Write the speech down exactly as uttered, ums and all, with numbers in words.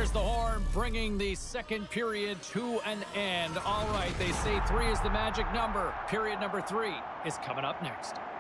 there's the horn, bringing the second period to an end. All right, they say three is the magic number. Period number three is coming up next.